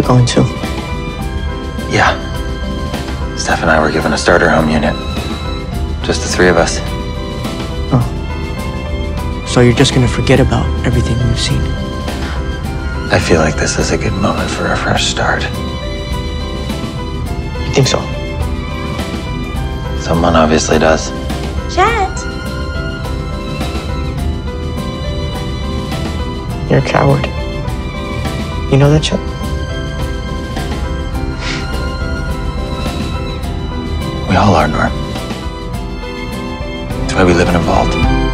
going to? Yeah. Steph and I were given a starter home unit. Just the three of us. Oh. So you're just gonna forget about everything we've seen? I feel like this is a good moment for a fresh start. You think so? Someone obviously does. Chet! You're a coward. You know that, Chet? We all are, Norm. That's why we live in a vault.